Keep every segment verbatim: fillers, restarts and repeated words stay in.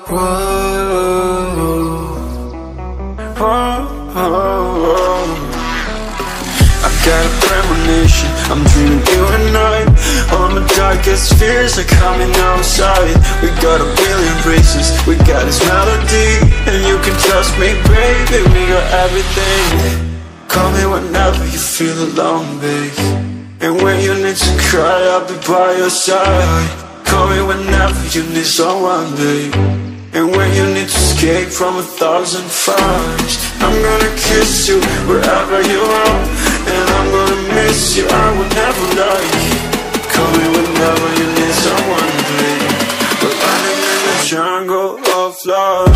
I got a premonition, I'm dreaming you and I. All my darkest fears are coming outside. We got a billion races, we got this melody, and you can trust me, baby, we got everything. Call me whenever you feel alone, babe, and when you need to cry, I'll be by your side. Call me whenever you need someone, babe, and when you need to escape from a thousand fires. I'm gonna kiss you wherever you are, and I'm gonna miss you, I will never lie. Call me whenever you need someone, babe. We're running in the jungle of love.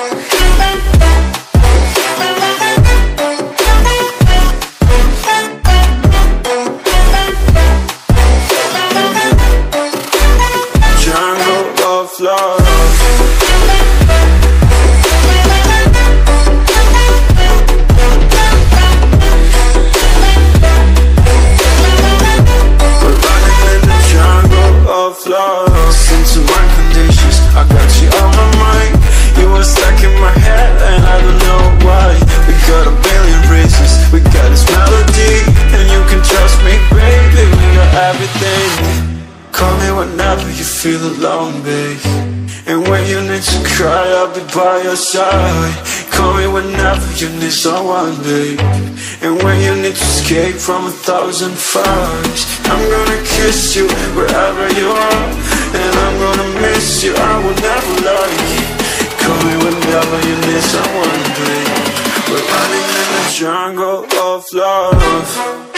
Love. We're running in the jungle of love. Listen to my conditions, I got you on my mind. You were stuck in my head and I don't know why. We got a billion reasons, we got this melody, and you can trust me, baby, we got everything. Call me whenever you feel alone, babe, and when you need to cry, I'll be by your side. Call me whenever you need someone, babe, and when you need to escape from a thousand fires. I'm gonna kiss you wherever you are, and I'm gonna miss you, I will never lie. Call me whenever you need someone, babe. We're running in the jungle of love.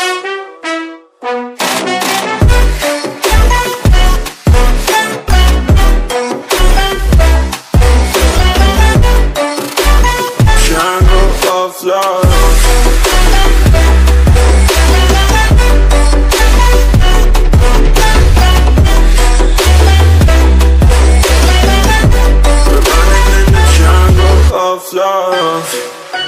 Love. We're running in the jungle of love.